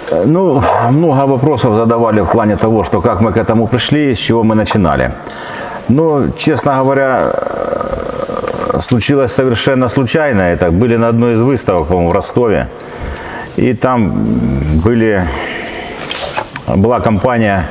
Ну, много вопросов задавали в плане того, что как мы к этому пришли, с чего мы начинали. Но, честно говоря, случилось совершенно случайно. Это были на одной из выставок, по-моему, в Ростове. И там была компания,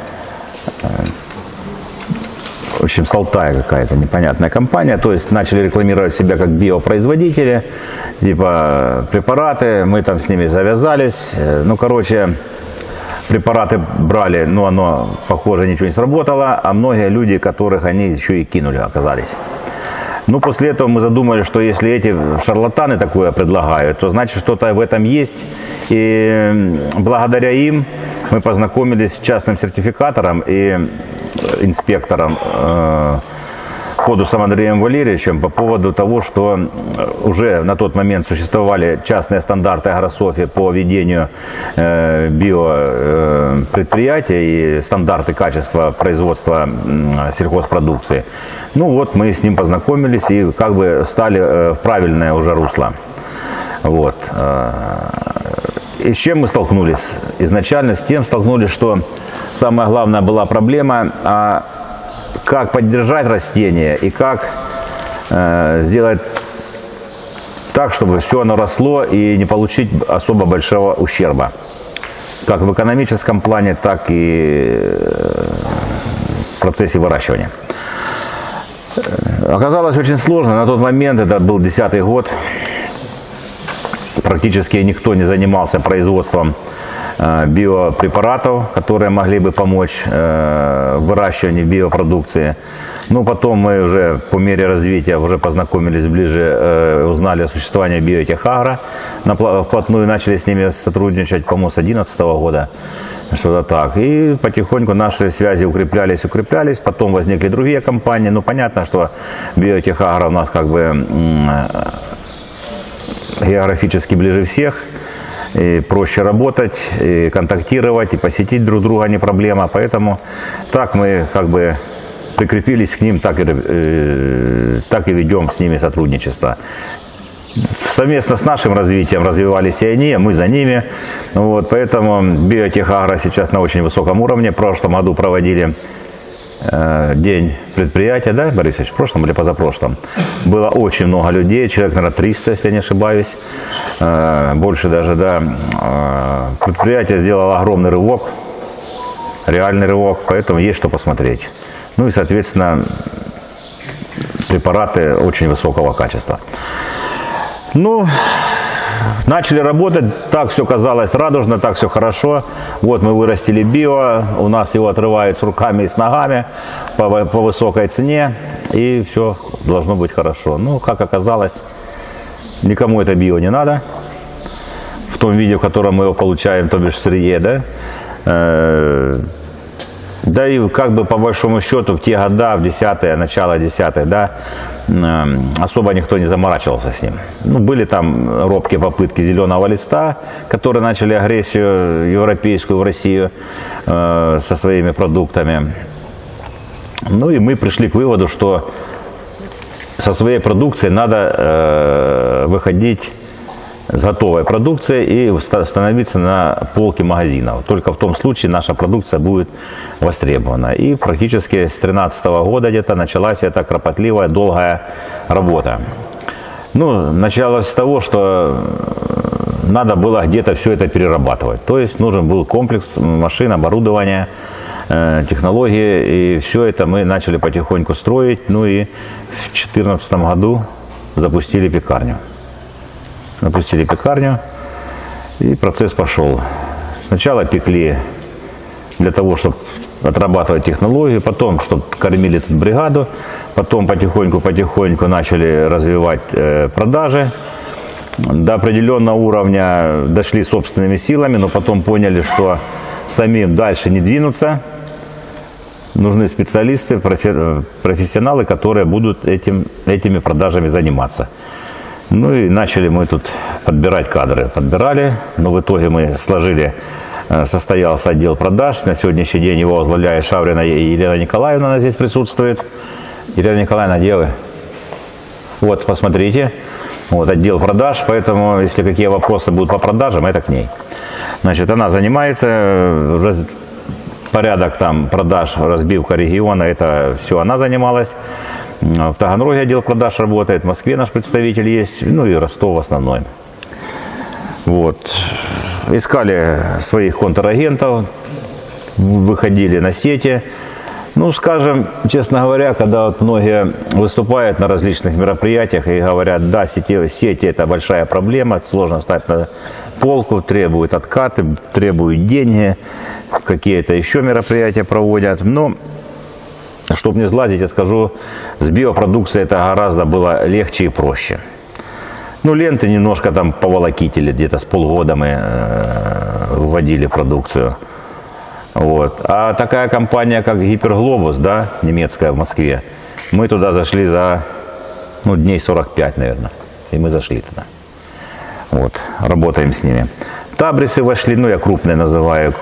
в общем, с Алтая какая-то непонятная компания. То есть начали рекламировать себя как биопроизводители, типа препараты. Мы там с ними завязались. Ну, короче, препараты брали, но оно, похоже, ничего не сработало. А многие люди, которых они еще и кинули, оказались. Ну, после этого мы задумали, что если эти шарлатаны такое предлагают, то значит что-то в этом есть. И благодаря им мы познакомились с частным сертификатором и инспектором Ходусом Андреем Валерьевичем по поводу того, что уже на тот момент существовали частные стандарты Агрософи по ведению биопредприятий и стандарты качества производства сельхозпродукции. Ну вот мы с ним познакомились и как бы стали в правильное уже русло. Вот. И с чем мы столкнулись? Изначально с тем столкнулись, что самая главная была проблема, как поддержать растение и как сделать так, чтобы все оно росло и не получить особо большого ущерба. Как в экономическом плане, так и в процессе выращивания. Оказалось очень сложно. На тот момент, это был 2010 год, практически никто не занимался производством биопрепаратов, которые могли бы помочь в выращивании биопродукции. Ну, потом мы уже по мере развития уже познакомились ближе, узнали о существовании Биотехагро, вплотную начали с ними сотрудничать, по-моему, с 2011 года, что-то так. И потихоньку наши связи укреплялись, потом возникли другие компании. Ну, понятно, что Биотехагро у нас как бы географически ближе всех. И проще работать, и контактировать, и посетить друг друга не проблема. Поэтому так мы как бы прикрепились к ним, так и ведем с ними сотрудничество. Совместно с нашим развитием развивались и они, а мы за ними. Вот, поэтому Биотехагро сейчас на очень высоком уровне. В прошлом году проводили день предприятия, да, Борисович, в прошлом или позапрошлом. Было очень много людей, человек, наверное, 300, если я не ошибаюсь, больше даже, да. Предприятие сделало огромный рывок, реальный рывок, поэтому есть что посмотреть. Ну и, соответственно, препараты очень высокого качества. Ну, начали работать, так все казалось радужно, так все хорошо. Вот мы вырастили био, у нас его отрывают с руками и с ногами по высокой цене, и все должно быть хорошо. Ну, как оказалось, никому это био не надо, в том виде, в котором мы его получаем, то бишь в сырье, да. Да и как бы по большому счету в те года, в 10-е, начало 10-х, да, особо никто не заморачивался с ним. Ну, были там робкие попытки зеленого листа, которые начали агрессию европейскую в Россию со своими продуктами. Ну и мы пришли к выводу, что со своей продукцией надо выходить с готовой продукцией и становиться на полке магазинов. Только в том случае наша продукция будет востребована. И практически с 2013 года где-то началась эта кропотливая, долгая работа. Ну, началось с того, что надо было где-то все это перерабатывать. То есть нужен был комплекс машин, оборудования, технологии. И все это мы начали потихоньку строить. Ну и в 2014 году запустили пекарню. И процесс пошел. Сначала пекли для того, чтобы отрабатывать технологию, потом, чтобы кормили тут бригаду, потом потихоньку начали развивать продажи. До определенного уровня дошли собственными силами, но потом поняли, что самим дальше не двинуться. Нужны специалисты, профессионалы, которые будут этими продажами заниматься. Ну и начали мы тут подбирать кадры. Подбирали, но в итоге мы сложили, состоялся отдел продаж. На сегодняшний день его возглавляет Шаврина Елена Николаевна, она здесь присутствует. Елена Николаевна, где вы? Вот, посмотрите. Вот отдел продаж, поэтому если какие вопросы будут по продажам, это к ней. Значит, она занимается, порядок там продаж, разбивка региона, это все она занималась. В Таганроге отдел продаж работает, в Москве наш представитель есть, ну и Ростов в основном. Вот. Искали своих контрагентов, выходили на сети. Ну, скажем, честно говоря, когда вот многие выступают на различных мероприятиях и говорят, да, сети это большая проблема, сложно стать на полку, требуют откаты, требуют деньги, какие-то еще мероприятия проводят. Но, чтобы не сглазить, я скажу, с биопродукцией это гораздо было легче и проще. Ну, ленты немножко там поволокитили, где-то с полгода мы вводили продукцию. Вот. А такая компания, как Гиперглобус, да, немецкая в Москве, мы туда зашли за дней 45, наверное. И мы зашли туда. Вот. Работаем с ними. Табрисы вошли, ну, я крупные называю.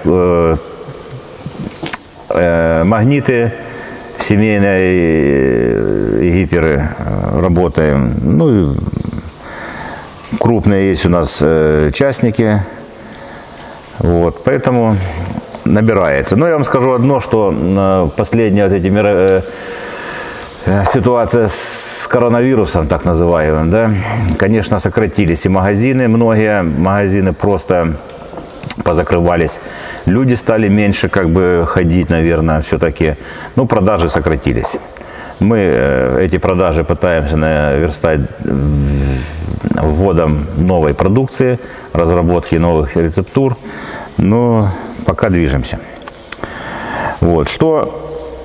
Магниты, семейные гиперы работаем. Ну, крупные есть у нас частники. Вот. Поэтому набирается. Но я вам скажу одно, что последняя вот эти ситуация с коронавирусом, так называемым, да, конечно, сократились и магазины, многие магазины просто позакрывались. Люди стали меньше как бы ходить, наверное, все-таки. Ну, продажи сократились. Мы эти продажи пытаемся наверстать вводом новой продукции, разработки новых рецептур. Но пока движемся. Вот. Что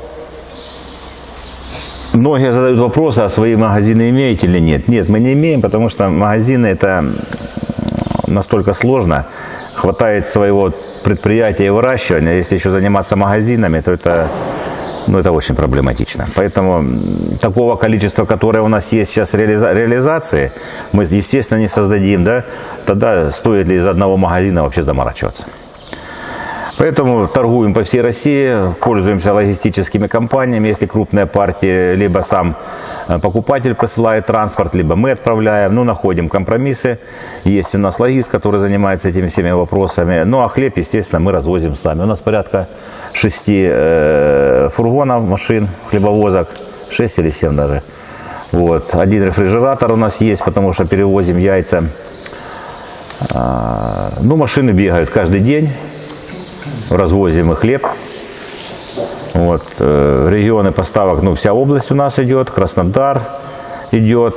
многие задают вопросы, а свои магазины имеете или нет? Нет, мы не имеем, потому что магазины это настолько сложно. Хватает своего предприятия и выращивания. Если еще заниматься магазинами, то это очень проблематично. Поэтому такого количества, которое у нас есть сейчас реализации, мы, естественно, не создадим. Да? Тогда стоит ли из одного магазина вообще заморачиваться? Поэтому торгуем по всей России, пользуемся логистическими компаниями, если крупная партия, либо сам покупатель присылает транспорт, либо мы отправляем, находим компромиссы. Есть у нас логист, который занимается этими всеми вопросами. Ну а хлеб, естественно, мы развозим сами. У нас порядка 6 фургонов, машин, хлебовозок, 6 или 7 даже. Вот. Один рефрижератор у нас есть, потому что перевозим яйца. Машины бегают каждый день. Развозим и хлеб. Вот. Регионы поставок, вся область у нас идет, Краснодар идет.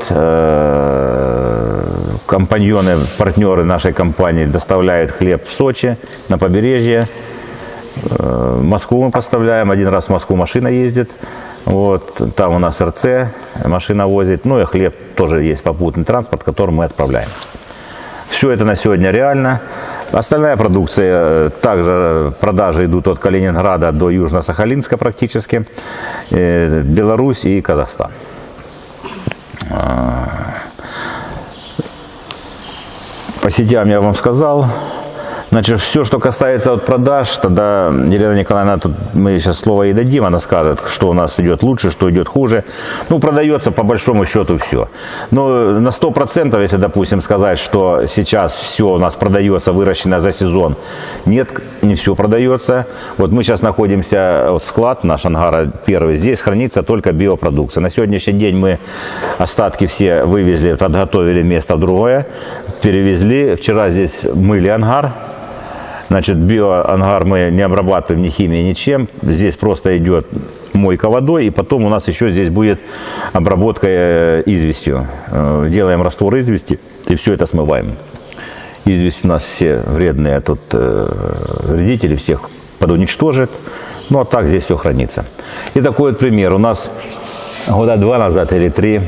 Компаньоны, партнеры нашей компании доставляют хлеб в Сочи, на побережье. Москву мы поставляем, один раз в Москву машина ездит. Вот. Там у нас РЦ, машина возит. Ну и хлеб тоже есть попутный транспорт, который мы отправляем. Все это на сегодня реально. Остальная продукция, также продажи идут от Калининграда до Южно-Сахалинска практически, Беларусь и Казахстан. По сетям я вам сказал. Значит, все, что касается продаж, тогда Елена Николаевна, тут мы сейчас слово ей дадим, она скажет, что у нас идет лучше, что идет хуже. Продается по большому счету все. Но на 100%, если, допустим, сказать, что сейчас все у нас продается, выращено за сезон, нет, не все продается. Вот мы сейчас находимся, склад наш ангара первый, здесь хранится только биопродукция. На сегодняшний день мы остатки все вывезли, подготовили место другое, перевезли. Вчера здесь мыли ангар. Значит, биоангар мы не обрабатываем ни химией, ничем. Здесь просто идет мойка водой, и потом у нас еще здесь будет обработка известью. Делаем раствор извести и все это смываем. Известь у нас все вредные вредители всех подуничтожит. Ну а так здесь все хранится. И такой вот пример. У нас года 2 назад или 3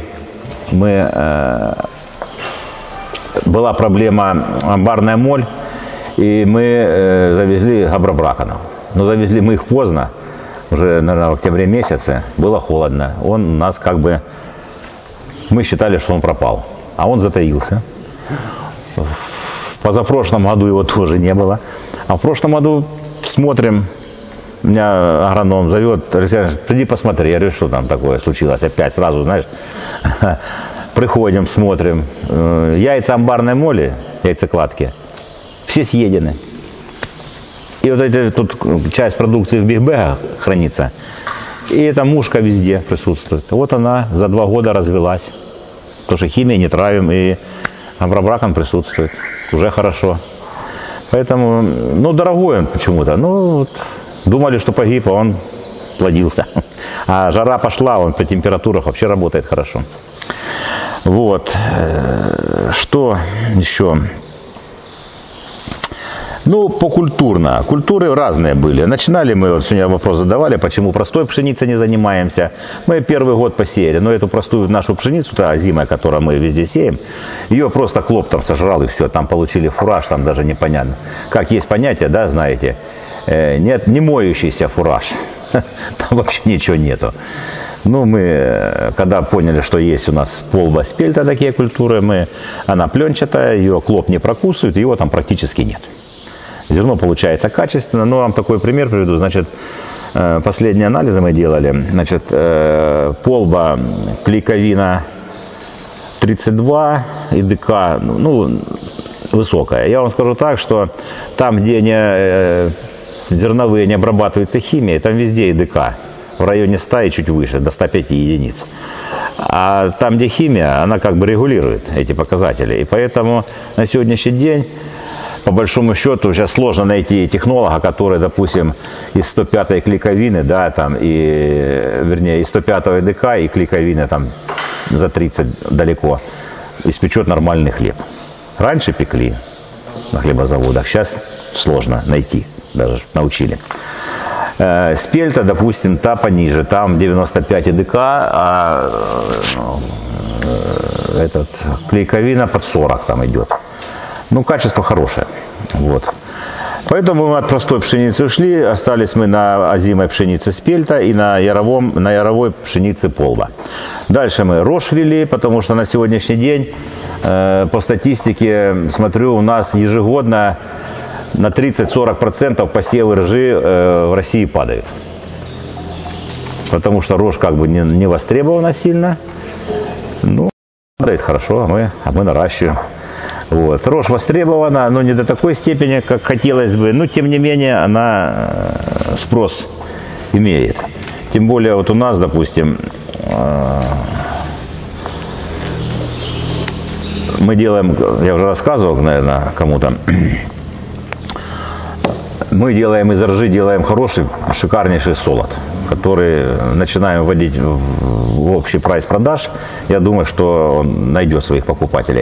была проблема амбарная моль. И мы завезли габробраконов. Но завезли мы их поздно, уже, наверное, в октябре месяце. Было холодно. Он у нас мы считали, что он пропал. А он затаился. В позапрошлом году его тоже не было. А в прошлом году смотрим, меня агроном зовет: Алексей, приди посмотри. Я говорю, что там такое случилось опять, сразу, знаешь. Приходим, смотрим. Яйца амбарной моли, яйцекладки, все съедены. И вот эти, тут часть продукции в бигбэгах хранится. И эта мушка везде присутствует. Вот она за 2 года развелась. Потому что химией не травим, и абрабракон присутствует. Уже хорошо. Поэтому, ну, дорогой он почему-то. Ну, вот, думали, что погиб, а он плодился. А жара пошла, он по температурах вообще работает хорошо. Вот. Что еще? Ну, покультурно. Культуры разные были. Начинали мы, вот сегодня вопрос задавали, почему простой пшеницей не занимаемся. Мы первый год посеяли, но эту простую нашу пшеницу, та озимая, которую мы везде сеем, ее просто клоп там сожрал и все. Там получили фураж, там даже непонятно. Как есть понятие, да, знаете, нет, не моющийся фураж. Там вообще ничего нету. Ну, мы, когда поняли, что есть у нас полба спельта, такие культуры, она пленчатая, ее клоп не прокусывает, его там практически нет. Зерно получается качественно, но вам такой пример приведу. Значит, последние анализы мы делали. Значит, полба клейковина 32 и ДК, ну, высокая. Я вам скажу так, что там, где зерновые не обрабатываются химией, там везде ИДК. В районе 100 и чуть выше, до 105 единиц. А там, где химия, она как бы регулирует эти показатели. И поэтому на сегодняшний день, по большому счету, сейчас сложно найти технолога, который, допустим, из 105-й клейковины, да, там, вернее, из 105-го ДК и клейковины там за 30 далеко, испечет нормальный хлеб. Раньше пекли на хлебозаводах, сейчас сложно найти, даже научили. Спельта, допустим, та пониже, там 95 ДК, а клейковина под 40 там идет. Ну, качество хорошее. Вот. Поэтому мы от простой пшеницы ушли, остались мы на озимой пшенице спельта и на яровой пшенице полба. Дальше мы рожь ввели, потому что на сегодняшний день, по статистике, смотрю, у нас ежегодно на 30-40% посевы ржи в России падают. Потому что рожь как бы не востребована сильно. Ну, падает хорошо, а мы наращиваем. Вот. Рожь востребована, но не до такой степени, как хотелось бы. Но, тем не менее, она спрос имеет. Тем более, вот у нас, допустим, мы делаем, я уже рассказывал, наверное, кому-то, мы делаем из ржи, делаем хороший, шикарнейший солод, который начинаем вводить в общий прайс продаж. Я думаю, что он найдет своих покупателей.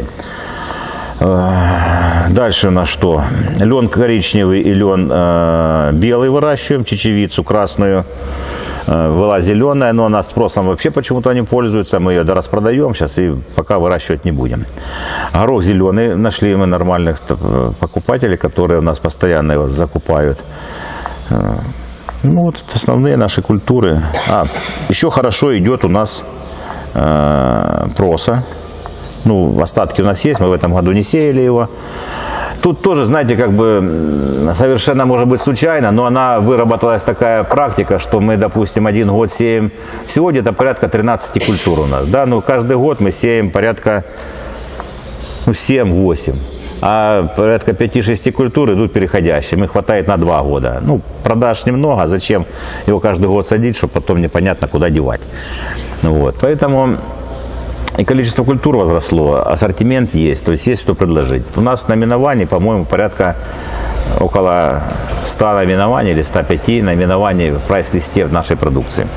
Дальше у нас что? Лен коричневый и лен белый выращиваем, чечевицу красную. Была зеленая, но она спросом вообще почему-то не пользуется. Мы ее дораспродаем сейчас и пока выращивать не будем. Горох зеленый. Нашли мы нормальных покупателей, которые у нас постоянно его закупают. Ну вот основные наши культуры. Еще хорошо идет у нас проса. Ну, остатки у нас есть, мы в этом году не сеяли его. Тут тоже, знаете, как бы совершенно может быть случайно, но она выработалась такая практика, что мы, допустим, один год сеем, всего где-то порядка 13 культур у нас, да, ну каждый год мы сеем порядка 7-8, а порядка 5-6 культур идут переходящие, их хватает на 2 года. Ну, продаж немного, а зачем его каждый год садить, чтобы потом непонятно куда девать. Вот, поэтому... И количество культур возросло, ассортимент есть, то есть есть что предложить. У нас наименований, по-моему, порядка около 100 наименований или 105 наименований в прайс-листе в нашей продукции.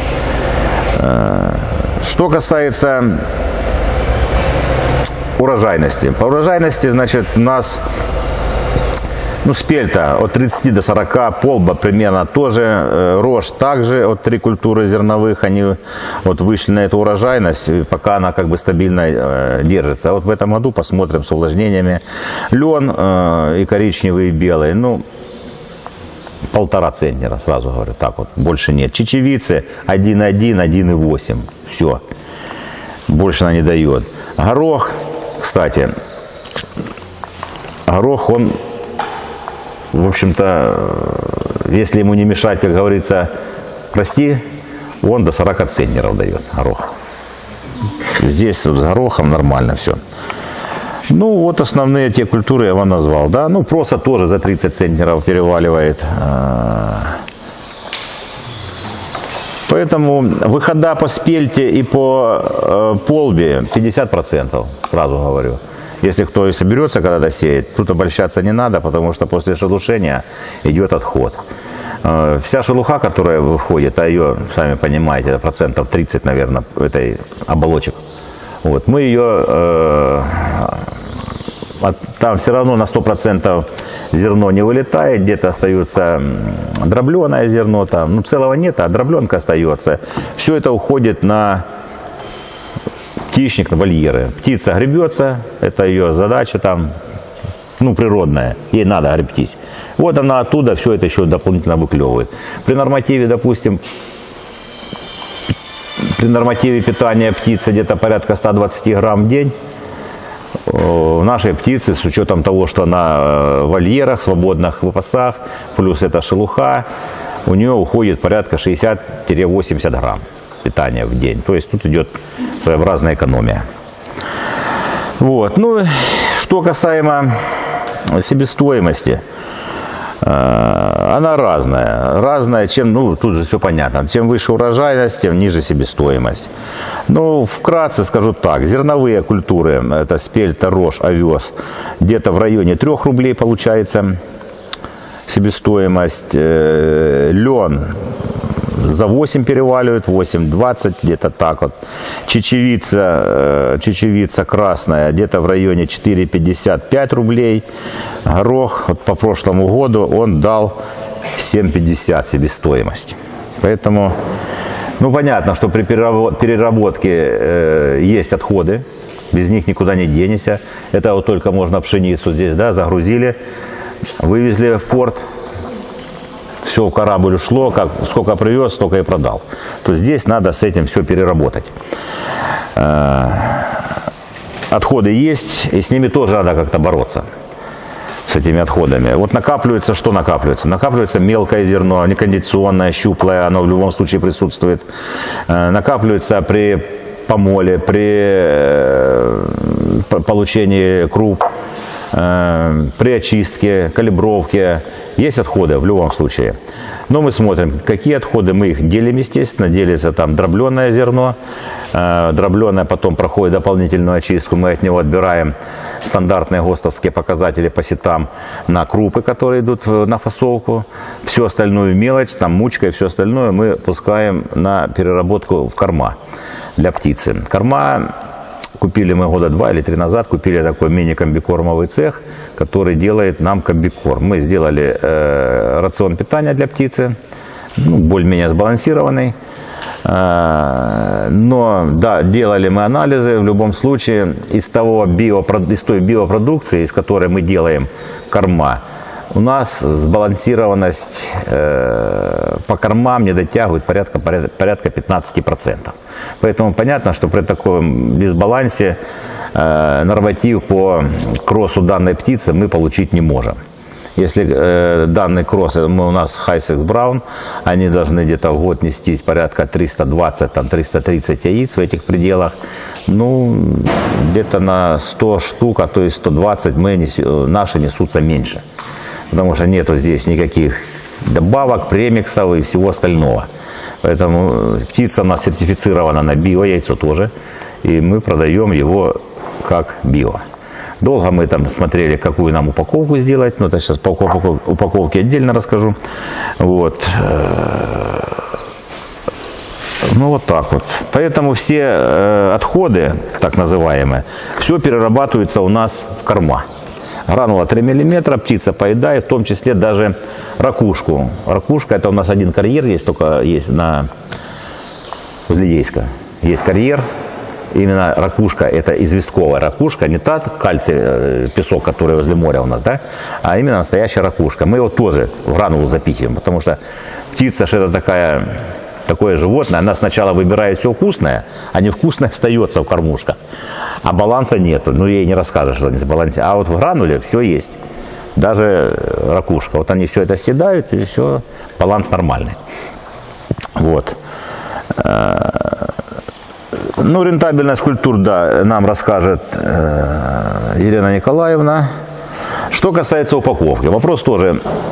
Что касается урожайности. По урожайности, значит, у нас спельта от 30 до 40, полба примерно тоже, рожь также от 3 культуры зерновых, они вот вышли на эту урожайность, и пока она как бы стабильно держится. А вот в этом году посмотрим с увлажнениями. Лен и коричневый, и белый, 1,5 центнера, сразу говорю, так вот, больше нет. Чечевицы 1,1, 1,8, все, больше она не дает. Горох, кстати, горох, он... В общем-то, если ему не мешать, как говорится, расти, он до 40 центнеров дает горох. Здесь вот с горохом нормально все. Ну, вот основные те культуры я вам назвал, да. Ну, проса тоже за 30 центнеров переваливает. Поэтому выхода по спельте и по полбе 50%, сразу говорю. Если кто и соберется когда-то сеять, тут обольщаться не надо, потому что после шелушения идет отход. Вся шелуха, которая выходит, а ее, сами понимаете, это процентов 30, наверное, этой оболочек. Вот, мы ее, там все равно на 100% зерно не вылетает, где-то остается дробленое зерно, там, ну, целого нет, а дробленка остается. Все это уходит на птичник, на вольеры. Птица гребется, это ее задача там, ну, природная, ей надо гребтись. Вот она оттуда все это еще дополнительно выклевывает. При нормативе, допустим, при нормативе питания птицы где-то порядка 120 грамм в день, в нашей птице, с учетом того, что на вольерах, свободных выпасах, плюс эта шелуха, у нее уходит порядка 60-80 грамм питания в день. То есть тут идет своеобразная экономия. Вот. Ну, что касаемо себестоимости, она разная. Разная, чем, ну, тут же все понятно. Чем выше урожайность, тем ниже себестоимость. Ну, вкратце скажу так. Зерновые культуры, это спельта, рожь, овес, где-то в районе 3 рублей получается себестоимость. Лен за 8 переваливает, 8,20, где-то так вот. Чечевица красная, где-то в районе 4,55 рублей. Горох, вот по прошлому году он дал 7,50 себестоимость. Поэтому, ну, понятно, что при переработке есть отходы, без них никуда не денешься. Это вот только можно пшеницу здесь, да, загрузили, вывезли в порт. Все в корабль ушло, сколько привез, столько и продал. То здесь надо с этим все переработать. Отходы есть, и с ними тоже надо как-то бороться, с этими отходами. Вот накапливается, что накапливается? Накапливается мелкое зерно, некондиционное, щуплое, оно в любом случае присутствует. Накапливается при помоле, при получении круп, при очистке, калибровке. Есть отходы в любом случае. Но мы смотрим, какие отходы, мы их делим, естественно. Делится там дробленое зерно. Дробленое потом проходит дополнительную очистку. Мы от него отбираем стандартные ГОСТовские показатели по сетам на крупы, которые идут на фасовку. Всю остальную мелочь, там мучка и все остальное мы пускаем на переработку в корма для птицы. Корма купили мы года 2 или 3 назад, купили такой мини-комбикормовый цех, который делает нам комбикорм. Мы сделали рацион питания для птицы, ну, более-менее сбалансированный. Но, да, делали мы анализы, в любом случае, из той биопродукции, из которой мы делаем корма, у нас сбалансированность по кормам не дотягивает порядка 15%. Поэтому понятно, что при таком дисбалансе норматив по кроссу данной птицы мы получить не можем. Если данный кросс, у нас Хайсекс Браун, они должны где-то в год нестись порядка 320-330 яиц в этих пределах. Ну, где-то на 100 штук, а то и 120 наши несутся меньше. Потому что нету здесь никаких добавок, премиксов и всего остального. Поэтому птица у нас сертифицирована на био-яйцо тоже. И мы продаем его как био. Долго мы там смотрели, какую нам упаковку сделать. Но это сейчас по упаковке отдельно расскажу. Вот. Ну вот так вот. Поэтому все отходы, так называемые, все перерабатывается у нас в корма. Гранула 3 мм, птица поедает, в том числе даже ракушку. Ракушка, это у нас один карьер есть, только есть возле Ейска. Есть карьер, именно ракушка, это известковая ракушка, не та кальций, песок, который возле моря у нас, да, а именно настоящая ракушка. Мы его тоже в гранулу запихиваем, потому что птица, что это такое животное, она сначала выбирает все вкусное, а невкусное остается в кормушках. А баланса нету, ну ей не расскажешь, что не сбалансировано. А вот в грануле все есть, даже ракушка. Вот они все это съедают, и все, баланс нормальный. Вот. Ну, рентабельность культур, да, нам расскажет Елена Николаевна. Что касается упаковки, вопрос тоже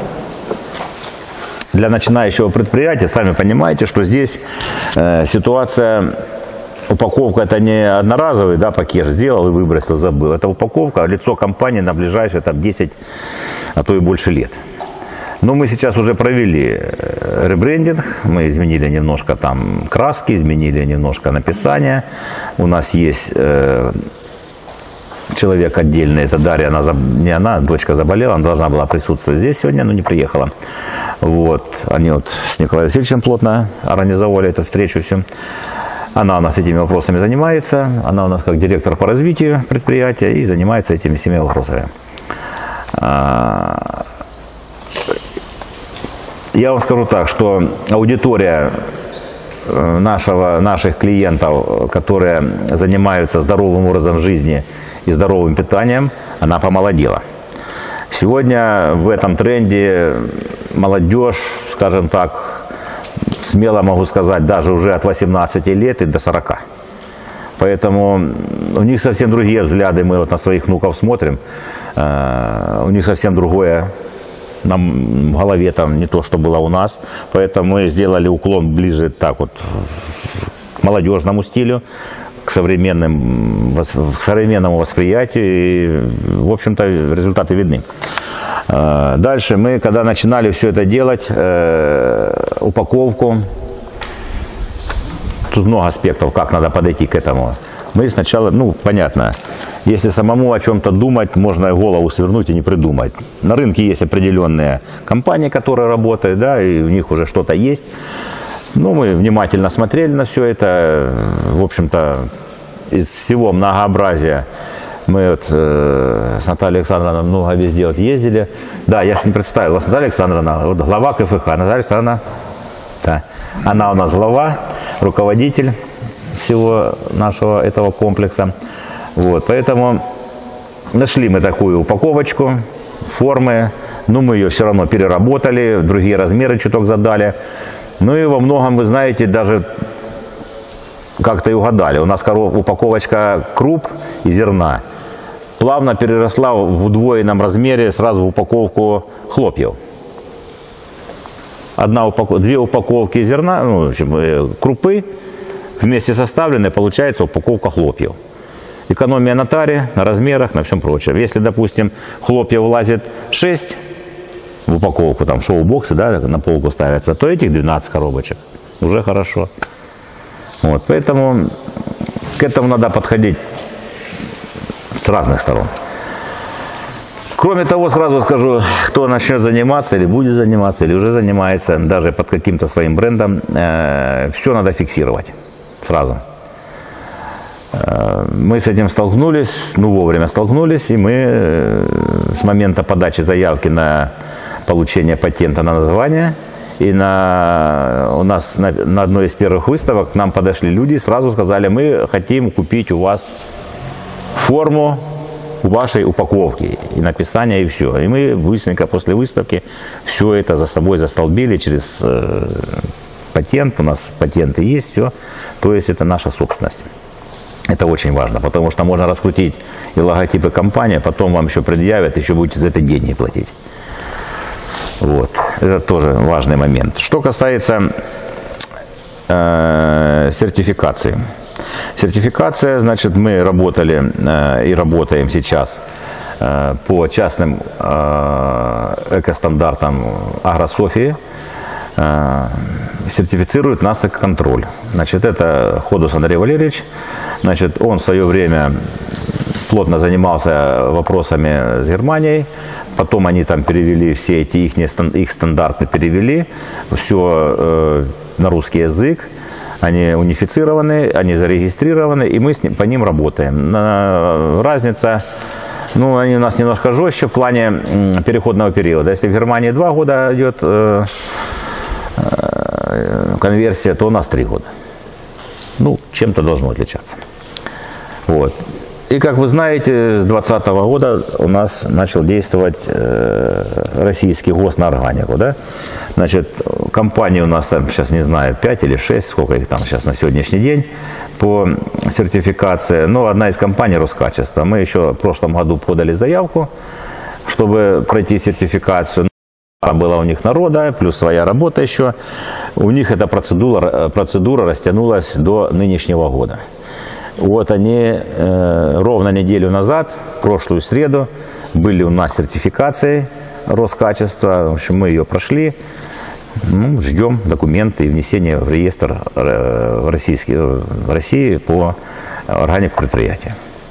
для начинающего предприятия. Сами понимаете, что здесь ситуация, упаковка это не одноразовый, да, пакет сделал и выбросил, забыл. Это упаковка, лицо компании на ближайшие там 10, а то и больше лет. Но мы сейчас уже провели ребрендинг, мы изменили немножко там краски, изменили немножко написание. У нас есть человек отдельный, это Дарья, не она, дочка заболела, она должна была присутствовать здесь сегодня, но не приехала. Вот, они вот с Николаем Васильевичем плотно организовали эту встречу, все. Она у нас этими вопросами занимается, она у нас как директор по развитию предприятия и занимается этими всеми вопросами. Я вам скажу так, что аудитория наших клиентов, которые занимаются здоровым образом жизни и здоровым питанием, она помолодела. Сегодня в этом тренде молодежь, скажем так, смело могу сказать, даже уже от 18 лет и до 40. Поэтому у них совсем другие взгляды, мы вот на своих внуков смотрим, у них совсем другое. Нам в голове там не то, что было у нас, поэтому мы сделали уклон ближе так вот к молодежному стилю, к современному восприятию, и, в общем-то, результаты видны. Дальше мы, когда начинали все это делать, упаковку, тут много аспектов, как надо подойти к этому. Мы сначала, ну, понятно, если самому о чем-то думать, можно голову свернуть и не придумать. На рынке есть определенные компании, которые работают, да, и у них уже что-то есть. Ну, мы внимательно смотрели на все это. В общем-то, из всего многообразия мы вот, с Натальей Александровной много везде вот ездили. Да, я не представил, Наталья Александровна, вот глава КФХ, Наталья Александровна, да, она у нас глава, руководитель всего нашего этого комплекса. Вот, поэтому нашли мы такую упаковочку, формы, но мы ее все равно переработали, другие размеры чуток задали. Ну и во многом, вы знаете, даже как-то и угадали. У нас упаковочка круп и зерна плавно переросла в удвоенном размере сразу в упаковку хлопьев. Две упаковки зерна, ну, в общем, крупы вместе составлены, получается упаковка хлопьев. Экономия на таре, на размерах, на всем прочем. Если, допустим, хлопьев влазит 6 в упаковку, там шоу-боксы, да, на полку ставятся, то этих 12 коробочек. Уже хорошо. Вот, поэтому к этому надо подходить с разных сторон. Кроме того, сразу скажу, кто начнет заниматься или будет заниматься, или уже занимается, даже под каким-то своим брендом, все надо фиксировать сразу. Мы с этим столкнулись, ну вовремя столкнулись, и мы с момента подачи заявки на получение патента на название, и у нас на одной из первых выставок к нам подошли люди и сразу сказали: мы хотим купить у вас форму вашей упаковки и написание, и все. И мы быстренько после выставки все это за собой застолбили через патент, у нас патенты есть, все, то есть это наша собственность. Это очень важно, потому что можно раскрутить и логотипы компании, потом вам еще предъявят, еще будете за это деньги платить. Вот. Это тоже важный момент. Что касается сертификации. Сертификация, значит, мы работали и работаем сейчас по частным экостандартам Агрософии. Сертифицирует нас экоконтроль. Значит, это Ходус Андрей Валерьевич. Значит, он в свое время плотно занимался вопросами с Германией. Потом они там перевели все эти их стандарты, перевели все на русский язык. Они унифицированы, они зарегистрированы, и мы по ним работаем. Разница, ну, они у нас немножко жестче в плане переходного периода. Если в Германии 2 года идет конверсия, то у нас 3 года. Ну, чем-то должно отличаться. Вот. И, как вы знаете, с 2020 года у нас начал действовать российский ГОС на органику. Да? Значит, компаний у нас там сейчас, не знаю, 5 или 6, сколько их там сейчас на сегодняшний день по сертификации. Но одна из компаний Роскачество. Мы еще в прошлом году подали заявку, чтобы пройти сертификацию. Была у них народа, плюс своя работа еще. У них эта процедура растянулась до нынешнего года. Вот они ровно неделю назад, в прошлую среду, были у нас сертификации Роскачества. В общем, мы ее прошли. Ну, ждем документы и внесения в реестр в России по органик предприятия.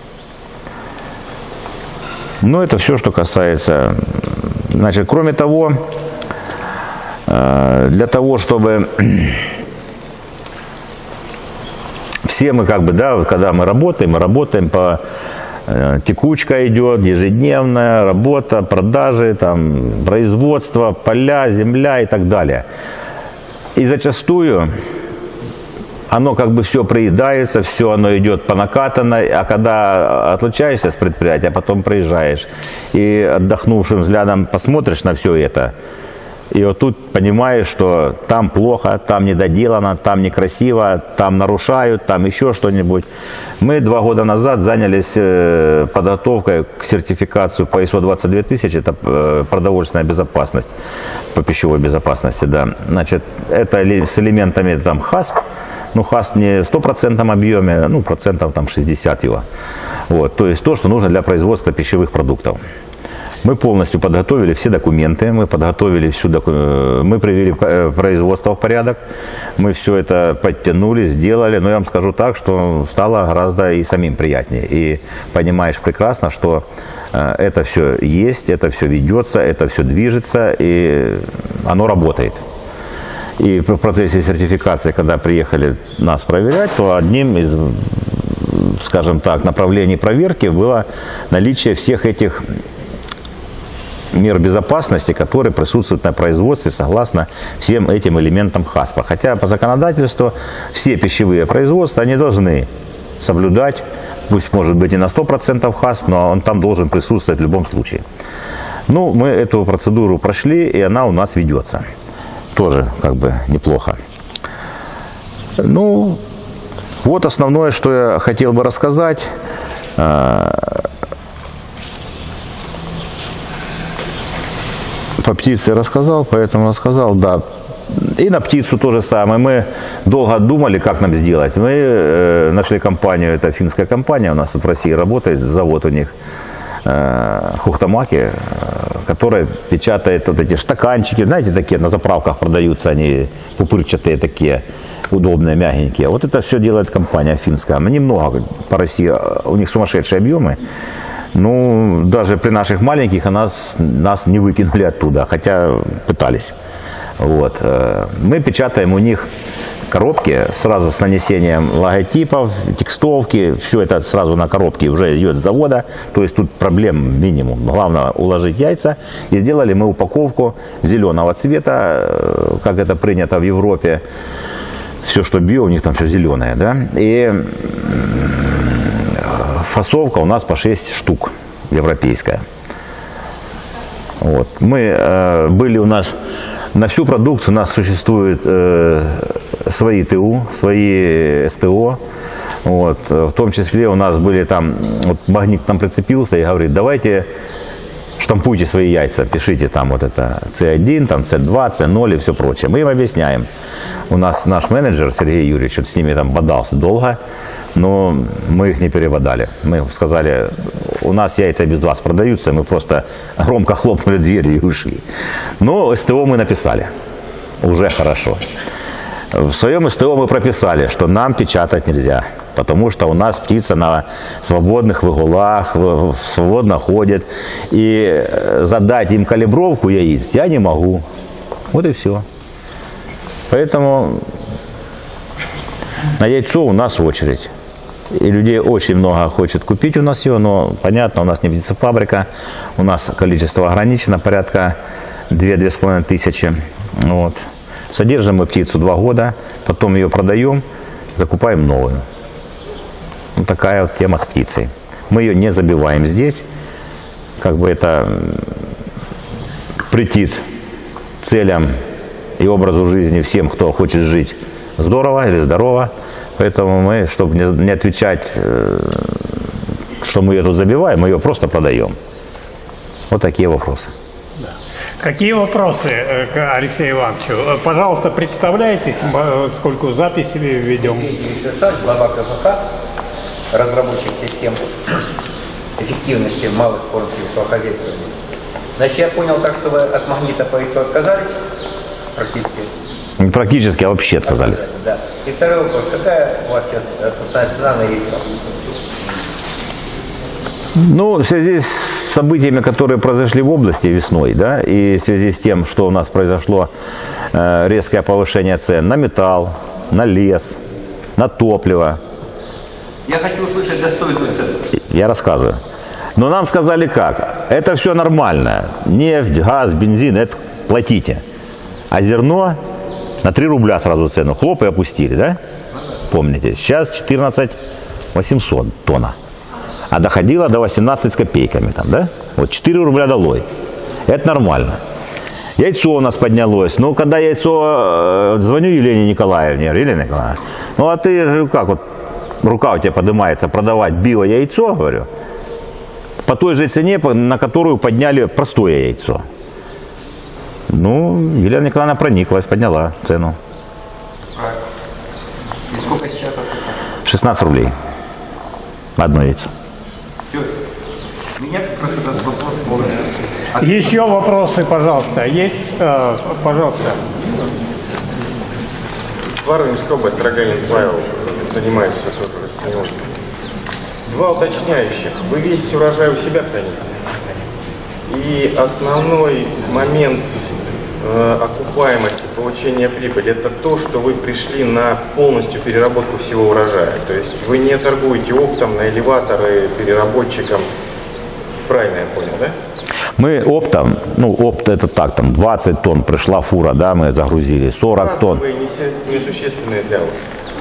Но это все, что касается. Значит, кроме того, для того, чтобы все мы как бы, да, когда мы работаем по текучка идет, ежедневная работа, продажи, там, производство, поля, земля и так далее. И зачастую оно как бы все приедается, все оно идет по накатанной, а когда отлучаешься с предприятия, потом приезжаешь и отдохнувшим взглядом посмотришь на все это, и вот тут понимаешь, что там плохо, там недоделано, там некрасиво, там нарушают, там еще что-нибудь. Мы 2 года назад занялись подготовкой к сертификации по ISO 22000, это продовольственная безопасность, по пищевой безопасности, да. Значит, это с элементами там ХАСП, ну ХАСП не в 100% объеме, ну процентов там 60 его. Вот, то есть то, что нужно для производства пищевых продуктов. Мы полностью подготовили все документы, мы привели производство в порядок, мы все это подтянули, сделали, но я вам скажу так, что стало гораздо и самим приятнее. И понимаешь прекрасно, что это все есть, это все ведется, это все движется, и оно работает. И в процессе сертификации, когда приехали нас проверять, то одним из, скажем так, направлений проверки было наличие всех этих мер безопасности, которые присутствуют на производстве согласно всем этим элементам ХАСПа. Хотя по законодательству все пищевые производства, они должны соблюдать, пусть может быть и на 100% ХАСП, но он там должен присутствовать в любом случае. Ну, мы эту процедуру прошли, и она у нас ведется. Тоже как бы неплохо. Ну, вот основное, что я хотел бы рассказать. По птице рассказал, поэтому рассказал, да. И на птицу то же самое. Мы долго думали, как нам сделать. Мы нашли компанию, это финская компания, у нас тут в России работает, завод у них Huhtamäki, который печатает вот эти стаканчики, знаете, такие на заправках продаются, они пупырчатые такие, удобные, мягенькие. Вот это все делает компания финская. Мы немного по России, у них сумасшедшие объемы. Ну, даже при наших маленьких нас не выкинули оттуда, хотя пытались. Вот. Мы печатаем у них коробки сразу с нанесением логотипов, текстовки, все это сразу на коробке уже идет с завода, то есть тут проблем минимум. Главное уложить яйца, и сделали мы упаковку зеленого цвета, как это принято в Европе. Все, что био, у них там все зеленое, да, и фасовка у нас по 6 штук, европейская. Вот. Мы были у нас, на всю продукцию у нас существуют свои ТУ, свои СТО. Вот. В том числе у нас были там, вот Магнит к нам прицепился и говорит, давайте штампуйте свои яйца, пишите там вот это C1, там C2, C0 и все прочее. Мы им объясняем. У нас наш менеджер Сергей Юрьевич с ними там бодался долго, но мы их не перебодали. Мы сказали, у нас яйца без вас продаются, мы просто громко хлопнули дверью и ушли. Но СТО мы написали, уже хорошо. В своем СТО мы прописали, что нам печатать нельзя, потому что у нас птица на свободных выгулах, свободно ходит, и задать им калибровку яиц я не могу. Вот и все. Поэтому на яйцо у нас очередь. И людей очень много хочет купить у нас ее, но понятно, у нас не птицефабрика, у нас количество ограничено, порядка 2-2,5 тысячи. Вот. Содержим мы птицу 2 года, потом ее продаем, закупаем новую. Вот такая вот тема с птицей. Мы ее не забиваем здесь. Как бы это претит целям и образу жизни всем, кто хочет жить здорово или здорово. Поэтому мы, чтобы не отвечать, что мы ее тут забиваем, мы ее просто продаем. Вот такие вопросы. Какие вопросы к Алексею Ивановичу? Пожалуйста, представляйтесь, сколько записей ведем. Александр, глава КФХ, разработчик систем эффективности малых форм сельскохозяйствования. Значит, я понял так, что вы от магнита по яйцу отказались практически? Не практически, а вообще отказались. Да. И второй вопрос. Какая у вас сейчас постоянная цена на яйцо? Ну, в связи с событиями, которые произошли в области весной, да, и в связи с тем, что у нас произошло резкое повышение цен на металл, на лес, на топливо. Я хочу услышать достойную цену. Я рассказываю. Но нам сказали как? Это все нормально. Нефть, газ, бензин, это платите. А зерно на 3 рубля сразу цену. Хлоп и опустили, да? Помните? Сейчас 14 800 тонна. А доходило до 18 с копейками там, да? Вот 4 рубля долой. Это нормально. Яйцо у нас поднялось. Ну, когда яйцо... Звоню Елене Николаевне. Елена Николаевна, ну, а ты как вот... Рука у тебя поднимается продавать био-яйцо, говорю, по той же цене, на которую подняли простое яйцо. Ну, Елена Николаевна прониклась, подняла цену. И сколько сейчас отпускать? 16 рублей. Одно яйцо. Все. Меня просто этот вопрос полностью. Еще вопросы, пожалуйста. Есть? Пожалуйста. Воронежская область, Рогалин Павел, занимается тоже растениеводством. 2 уточняющих. Вы весь урожай у себя храните? И основной момент окупаемости, получения прибыли, это то, что вы пришли на полностью переработку всего урожая. То есть вы не торгуете оптом на элеваторы переработчикам. Правильно я понял, да? Мы оптом, ну опт это так, там 20 тонн пришла фура, да, мы загрузили, 40 тонн. Несущественные для вас.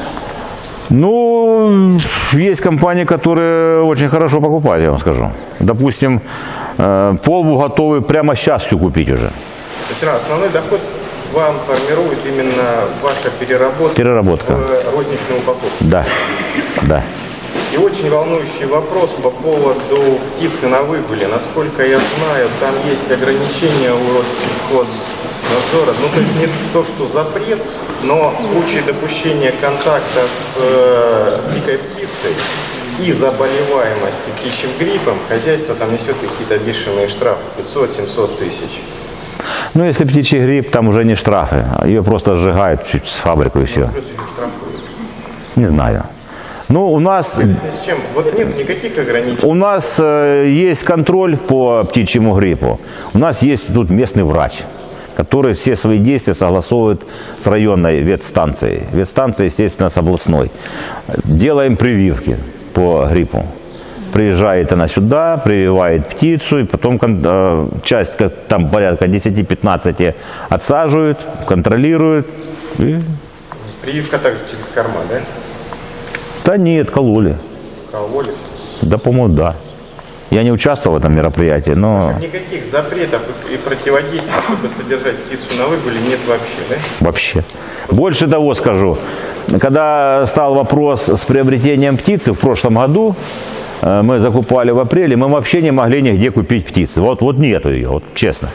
Ну, есть компании, которые очень хорошо покупают, я вам скажу. Допустим, полбу готовы прямо сейчас все купить уже. То есть основной доход вам формирует именно ваша Переработка. в розничную упаковку. Да, да. И очень волнующий вопрос по поводу птицы на выгуле. Насколько я знаю, там есть ограничения у Россельхознадзора. Ну, то есть не то, что запрет, но в случае допущения контакта с дикой птицей и заболеваемости птичьим гриппом, хозяйство там несет какие-то бешеные штрафы, 500-700 тысяч. Ну, если птичий грипп, там уже не штрафы, ее просто сжигают с фабрику и все. Плюс еще штрафуют. Не знаю. Ну, у нас... С чем? Вот нет никаких ограничений. У нас есть контроль по птичьему гриппу. У нас есть тут местный врач, который все свои действия согласовывает с районной ветстанцией. Ветстанция, естественно, с областной. Делаем прививки по гриппу. Приезжает она сюда, прививает птицу, и потом часть, там порядка 10-15 отсаживают, контролируют. И... Прививка также через корма, да? Да нет, кололи. Кололи? Да, по-моему, да. Я не участвовал в этом мероприятии, но... Никаких запретов и противодействий, чтобы содержать птицу на выгуле, нет вообще, да? Вообще. Больше того скажу. Когда стал вопрос с приобретением птицы в прошлом году, мы закупали в апреле, мы вообще не могли нигде купить птицы. Вот нету ее, вот честно.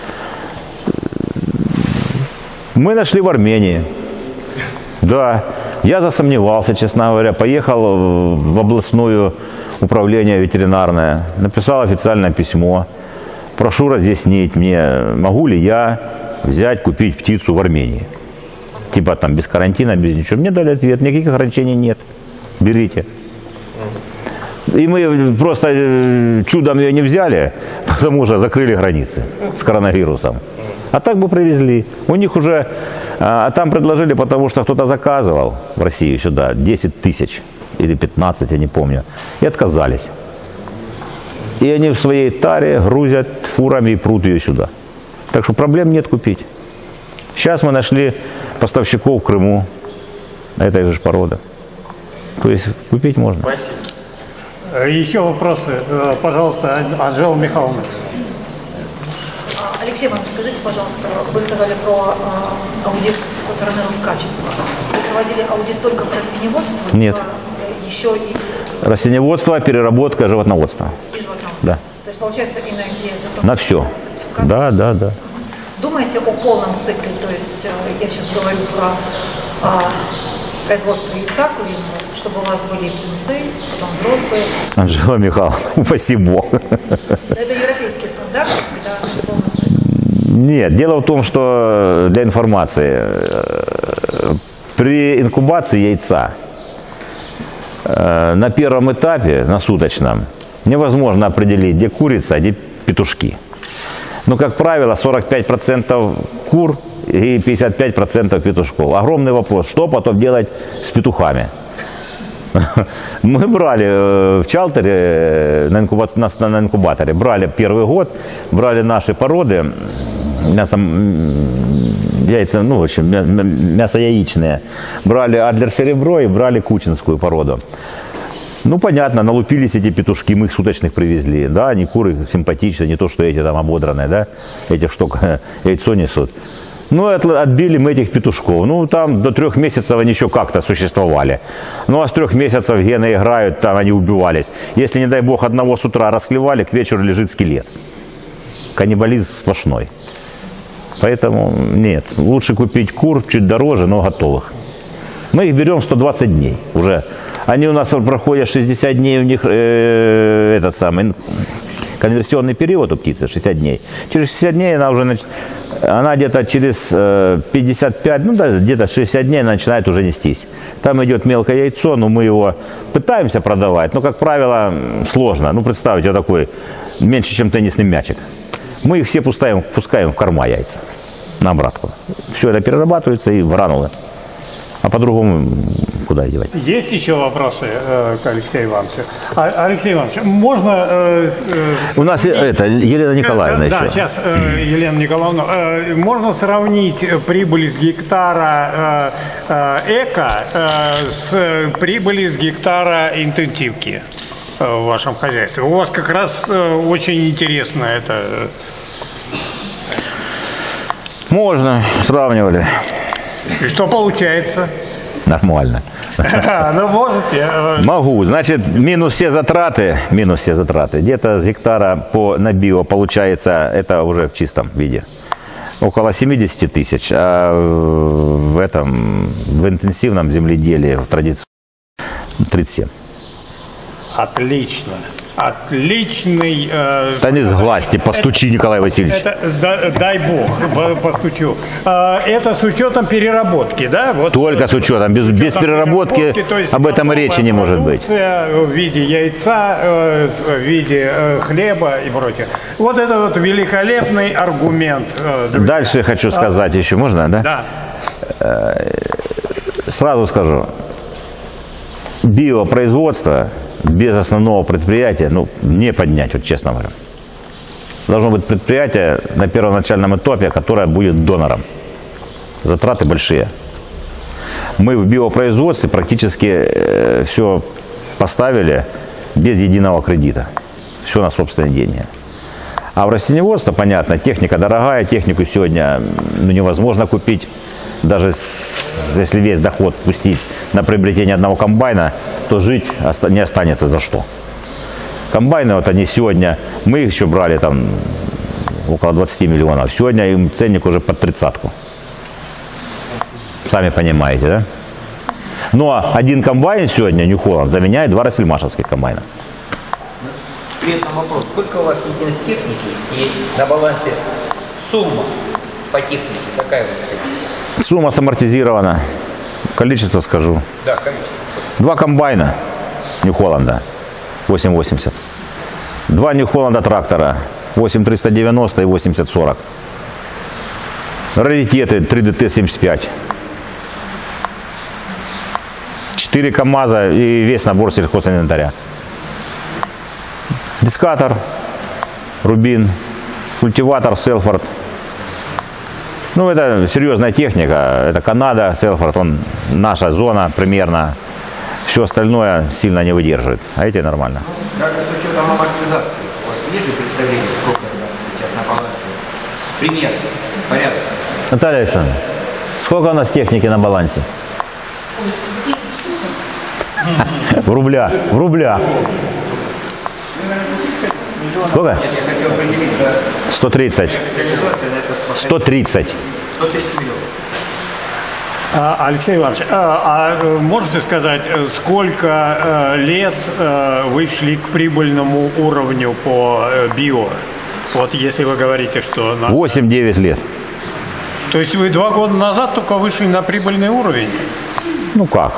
Мы нашли в Армении. Да, я засомневался, честно говоря. Поехал в областное управление ветеринарное, написал официальное письмо. Прошу разъяснить мне, могу ли я взять, купить птицу в Армении. Типа там без карантина, без ничего. Мне дали ответ, никаких ограничений нет. Берите. И мы просто чудом ее не взяли, потому что закрыли границы с коронавирусом. А так бы привезли. У них уже, а там предложили, потому что кто-то заказывал в Россию сюда 10 тысяч или 15, я не помню. И отказались. И они в своей таре грузят фурами и прут ее сюда. Так что проблем нет купить. Сейчас мы нашли поставщиков в Крыму этой же породы. То есть купить можно. Спасибо. Еще вопросы, пожалуйста, Анжела Михайловна. Алексей Иванович, скажите, пожалуйста, вы сказали про аудит со стороны Роскачества. Вы проводили аудит только по растениеводству? Нет. Еще и Растениеводство, переработка, животноводство. животноводство? Да. То есть, получается, и на эти яйца тоже На все. сертификат? Да, да, да. Думаете о полном цикле? То есть, я сейчас говорю про производство яйца куриного, чтобы у вас были птенцы, потом взрослые. Анжела Михайловна, спасибо. Это европейский стандарт, когда полный цикл. Нет, дело в том, что для информации, при инкубации яйца на первом этапе, на суточном, невозможно определить, где курица, а где петушки. Но, как правило, 45% кур и 55% петушков. Огромный вопрос, что потом делать с петухами? Мы брали в Чалтере, на инкубаторе, брали первый год, брали наши породы, яйца, ну, в общем, мясо яичное. Брали Адлер серебро и брали кучинскую породу. Ну, понятно, налупились эти петушки, мы их суточных привезли. Да, они куры симпатичные, не то, что эти там ободранные, да, эти что яйцо несут. Ну, отбили мы этих петушков. Ну, там до 3 месяцев они еще как-то существовали. Ну, а с 3 месяцев гены играют, там они убивались. Если, не дай бог, одного с утра расклевали, к вечеру лежит скелет. Каннибализм сплошной. Поэтому нет, лучше купить кур чуть дороже, но готовых. Мы их берем 120 дней уже. Они у нас проходят 60 дней, у них этот самый конверсионный период у птицы 60 дней. Через 60 дней она уже она где-то через 55, ну да, где-то 60 дней она начинает уже нестись. Там идет мелкое яйцо, но мы его пытаемся продавать, но, как правило, сложно. Ну, представьте, вот такой, меньше, чем теннисный мячик. Мы их все пускаем в корма яйца, на обратку. Все это перерабатывается и в гранулы. А по-другому куда девать? Есть еще вопросы к Алексею Ивановичу? Алексей Иванович, можно... У нас это Елена Николаевна еще. Да, сейчас, Елена Николаевна. Можно сравнить прибыль с гектара эко с прибылью с гектара интенсивки в вашем хозяйстве? У вас как раз очень интересно это... Можно, сравнивали. И что получается? Нормально. Ну, можете? Могу. Значит, минус все затраты. Где-то с гектара на био получается, это уже в чистом виде, около 70 тысяч. А в интенсивном земледелии, в традиционном, 37. Отлично. Отличный... Да не сглазьте, постучи, Николай Васильевич. Дай бог, постучу. Это с учетом переработки, да? Вот, только с учетом. Без переработки об этом и речи не может быть. В виде яйца, в виде хлеба и прочее. Вот это вот великолепный аргумент. Друзья. Дальше хочу сказать еще, можно, да? Да. Сразу скажу. Биопроизводство без основного предприятия, ну, не поднять, вот честно говоря. Должно быть предприятие на первоначальном этапе, которое будет донором. Затраты большие. Мы в биопроизводстве практически все поставили без единого кредита. Все на собственные деньги. А в растениеводство, понятно, техника дорогая, технику сегодня невозможно купить. Даже если весь доход пустить на приобретение одного комбайна, то жить не останется за что. Комбайны, вот они сегодня, мы их еще брали там около 20 миллионов. Сегодня им ценник уже под 30-ку. Сами понимаете, да? Но один комбайн сегодня, New Holland, заменяет 2 рассельмашевских комбайна. При этом вопрос, сколько у вас единиц техники и на балансе сумма по технике, какая у вас техника? Сумма самортизирована. Количество скажу. Да, количество. 2 комбайна New Holland 880. 2 New Holland трактора 8390 и 8040. Раритеты 3DT75. 4 КАМАЗа и весь набор сельхозинвентаря. Дискатор, Рубин, культиватор Селфорд. Ну, это серьезная техника. Это Канада, Селфорд, наша зона примерно. все остальное сильно не выдерживает. А эти нормально. Даже с учетом амортизации, у вас есть же представление, сколько сейчас на балансе? Пример, порядок. Наталья Александровна, сколько у нас техники на балансе? В рублях. В рублях. Сколько? Нет, я хотел поделиться. 130. 130. 130 миллионов. Алексей Иванович, можете сказать, сколько лет вы шли к прибыльному уровню по био? Вот если вы говорите, что... 8-9 лет. То есть вы 2 года назад только вышли на прибыльный уровень? Ну как?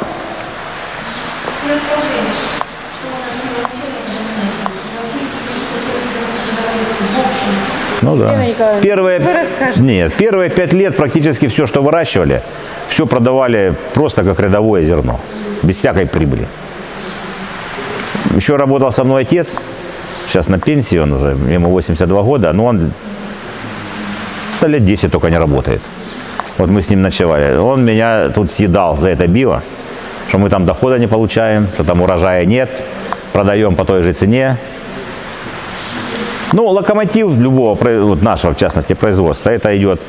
Ну да. Первые 5 лет практически все, что выращивали, все продавали просто как рядовое зерно, без всякой прибыли. Еще работал со мной отец, сейчас на пенсии, он уже, ему 82 года, но он лет 10 только не работает. Вот мы с ним ночевали. Он меня тут съедал за это био, что мы там дохода не получаем, что там урожая нет, продаем по той же цене. Ну, локомотив любого, вот нашего, в частности, производства, это идет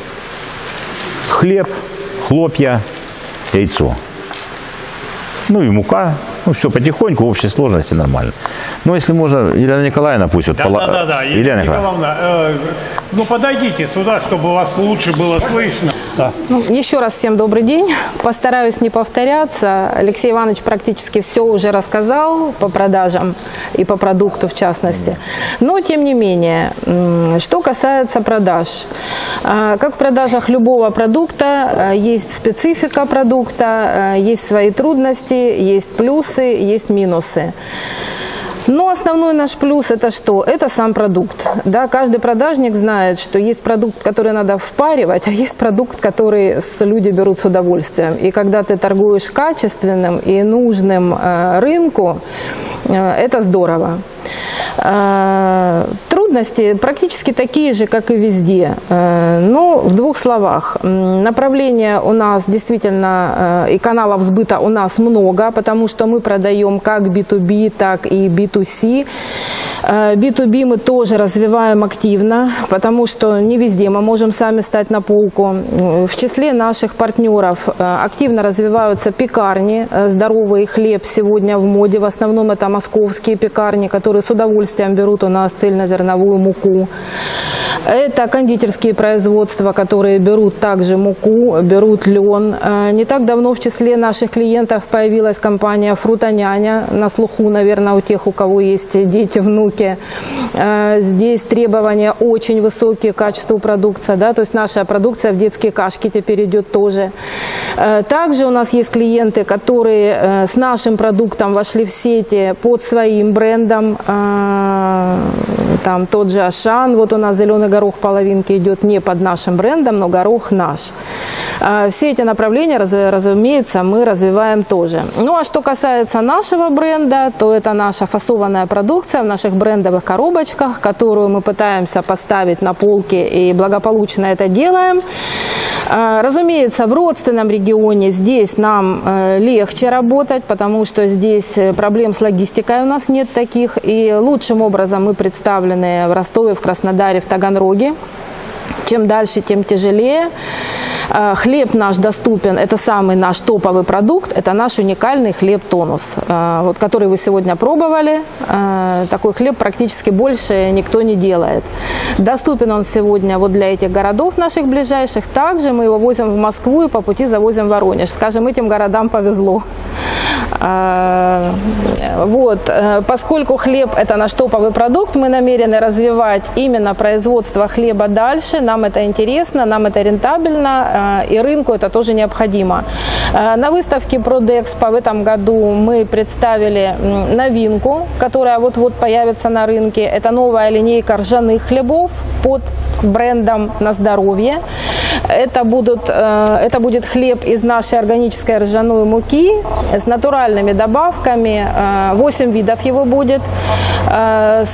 хлеб, хлопья, яйцо. Ну и мука. Ну, все потихоньку, в общей сложности нормально. Ну, если можно, Елена Николаевна пусть... Да. Елена Николаевна, ну подойдите сюда, чтобы вас лучше было слышно. Да. Ну, еще раз всем добрый день. Постараюсь не повторяться. Алексей Иванович практически все уже рассказал по продажам и по продукту в частности. Но, тем не менее, что касается продаж. Как в продажах любого продукта, есть специфика продукта, есть свои трудности, есть плюсы, есть минусы. Но основной наш плюс это что? Это сам продукт. Да, каждый продажник знает, что есть продукт, который надо впаривать, а есть продукт, который люди берут с удовольствием. И когда ты торгуешь качественным и нужным рынку, это здорово. Трудности практически такие же, как и везде. Но в 2 словах. Направления у нас действительно и каналов сбыта у нас много, потому что мы продаем как B2B, так и B2C. B2B мы тоже развиваем активно, потому что не везде мы можем сами стать на полку. В числе наших партнеров активно развиваются пекарни. Здоровый хлеб сегодня в моде. В основном это московские пекарни, которые с удовольствием берут у нас цельнозерновую муку. Это кондитерские производства, которые берут также муку, берут лен. Не так давно в числе наших клиентов появилась компания «Фрутоняня». На слуху, наверное, у тех, у кого есть дети, внуки. Здесь требования очень высокие к качеству продукции. Да? То есть наша продукция в детские кашки теперь идет тоже. Также у нас есть клиенты, которые с нашим продуктом вошли в сети под своим брендом. Там тот же Ашан, вот у нас зеленый горох половинки идет не под нашим брендом, но горох наш. Все эти направления, разумеется, мы развиваем тоже. Ну а что касается нашего бренда, то это наша фасованная продукция в наших брендовых коробочках, которую мы пытаемся поставить на полки и благополучно это делаем. Разумеется, в родственном регионе здесь нам легче работать, потому что здесь проблем с логистикой у нас нет таких. И лучшим образом мы представлены в Ростове, в Краснодаре, в Таганроге. Чем дальше, тем тяжелее. Хлеб наш доступен, это самый наш топовый продукт, это наш уникальный хлеб-тонус, вот, который вы сегодня пробовали. Такой хлеб практически больше никто не делает. Доступен он сегодня вот для этих городов наших ближайших. Также мы его возим в Москву и по пути завозим в Воронеж. Скажем, этим городам повезло. Вот. Поскольку хлеб – это наш топовый продукт, мы намерены развивать именно производство хлеба дальше. Нам это интересно, нам это рентабельно, и рынку это тоже необходимо. На выставке Продэкспо в этом году мы представили новинку, которая вот-вот появится на рынке. Это новая линейка ржаных хлебов под брендом «На здоровье». Это будет хлеб из нашей органической ржаной муки с натуральными добавками. 8 видов его будет.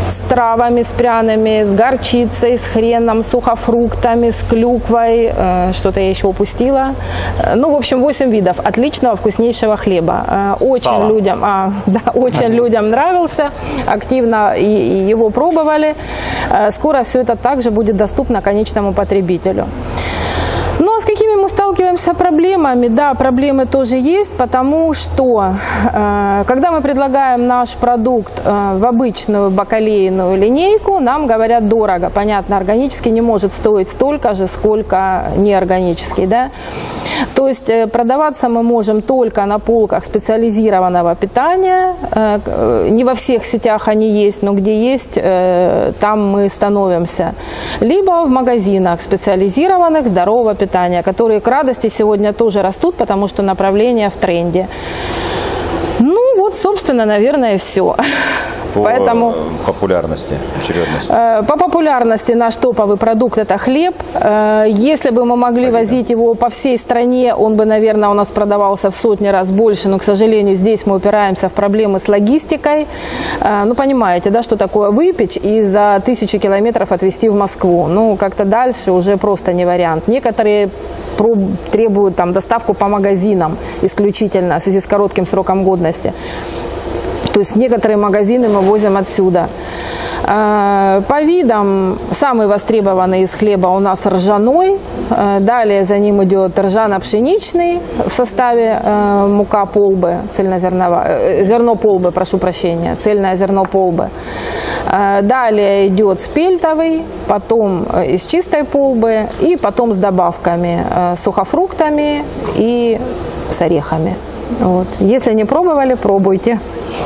с травами, с пряными, с горчицей, с хреном, с сухофруктами, с клюквой, что-то я еще упустила. Ну, в общем, 8 видов отличного, вкуснейшего хлеба. Очень людям нравился, активно и его пробовали. Скоро все это также будет доступно конечному потребителю. Ну, а с какими мы сталкиваемся проблемами? Да, проблемы тоже есть, потому что, когда мы предлагаем наш продукт в обычную бакалейную линейку, нам говорят дорого. Понятно, органический не может стоить столько же, сколько неорганический, да? То есть продаваться мы можем только на полках специализированного питания. Не во всех сетях они есть, но где есть, там мы становимся. Либо в магазинах специализированных здорового питания, которые, к радости, сегодня тоже растут, потому что направление в тренде. Ну вот, собственно, наверное, все. По популярности, очередности. По популярности наш топовый продукт – это хлеб. Если бы мы могли возить его по всей стране, он бы, наверное, у нас продавался в сотни раз больше, но, к сожалению, здесь мы упираемся в проблемы с логистикой. Ну, понимаете, да, что такое выпечь и за 1000 километров отвезти в Москву. Ну, как-то дальше уже просто не вариант. Некоторые требуют там доставку по магазинам исключительно в связи с коротким сроком годности. То есть некоторые магазины мы возим отсюда. По видам самый востребованный из хлеба у нас ржаной. Далее за ним идет ржано-пшеничный в составе мука полбы, зерно полбы, прошу прощения, цельное зерно полбы. Далее идет спельтовый, потом из чистой полбы и потом с добавками, с сухофруктами и с орехами. Вот. Если не пробовали, пробуйте.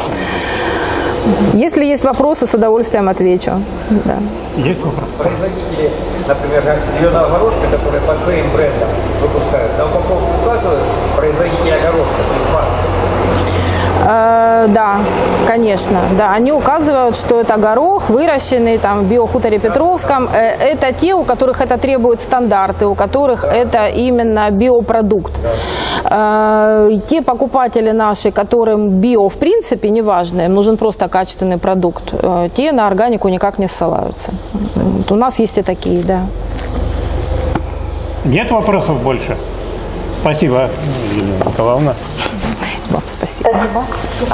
Если есть вопросы, с удовольствием отвечу. Да. Есть вопрос? Производители, например, зеленого горошка, которые под своим брендом выпускают, на упаковку указывают производителя горошка, то есть марку. Да, конечно. Да, они указывают, что это горох, выращенный там в биохуторе Петровском. Это те, у которых это требуют стандарты, у которых это именно биопродукт. Те покупатели наши, которым био в принципе не важно, им нужен просто качественный продукт, те на органику никак не ссылаются. Вот у нас есть и такие, да. Нет вопросов больше? Спасибо, Елена Николаевна. Вам спасибо.